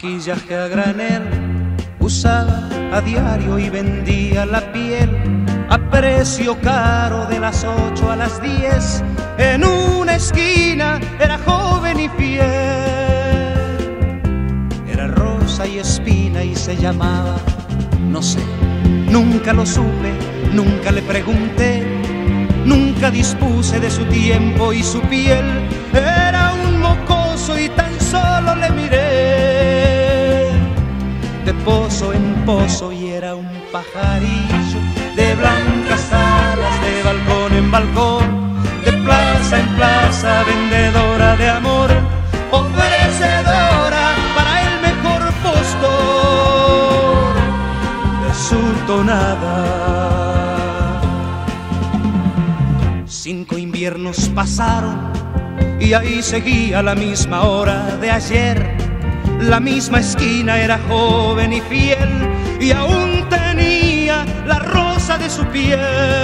maquillaje a granel, usaba a diario y vendía la piel a precio caro de las 8 a las 10. En una esquina era joven y fiel, era rosa y espina y se llamaba, no sé, nunca lo supe, nunca le pregunté, nunca dispuse de su tiempo y su piel. Era un mocoso y tan solo le miré, de pozo en pozo, y era un pajarillo de blancas alas, de balcón en balcón, de plaza en plaza, vendedora de amor, ofrecedora para el mejor postor de su tonada. 5 inviernos pasaron y ahí seguía la misma hora de ayer. La misma esquina, era joven y fiel, y aún tenía la rosa de su piel.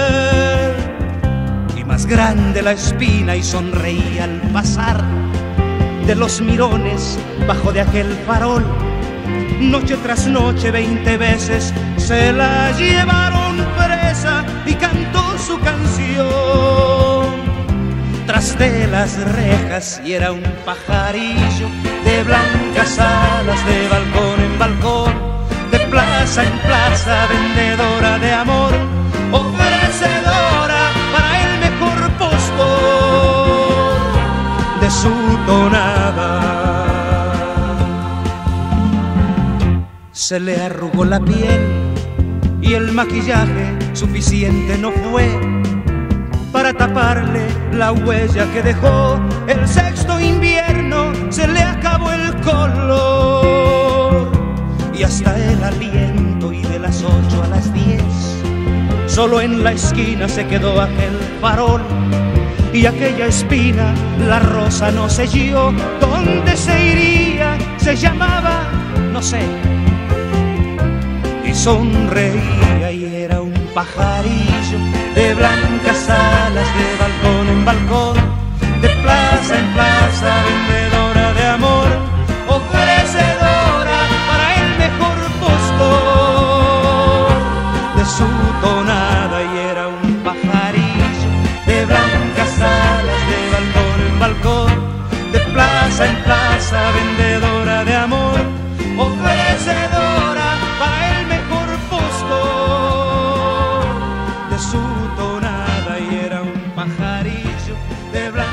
Y más grande la espina, y sonreía al pasar de los mirones bajo de aquel farol. Noche tras noche 20 veces se la llevaron presa y cantó su canción tras de las rejas, y era un pajarillo de blancas alas, de balcón en balcón, de plaza en plaza, vendedora de amor, ofrecedora para el mejor postor de su tonada. Se le arrugó la piel y el maquillaje suficiente no fue para taparle la huella que dejó. El 6º invierno se le acabó el color y hasta el aliento, y de las 8 a las 10 solo en la esquina se quedó aquel farol. Y aquella espina, la rosa no selló, ¿dónde se iría? Se llamaba, no sé, y sonreía, y era un pajarillo de blancas alas, de balcón en balcón, de plaza en plaza, vendedora de amor, ofrecedora para el mejor postor de su tonada. Y era un pajarillo de blancas alas, de balcón en balcón, de plaza en plaza, vendedora de amor, ofrecedora para el mejor postor de su tonada. Y era un pajarillo de blanco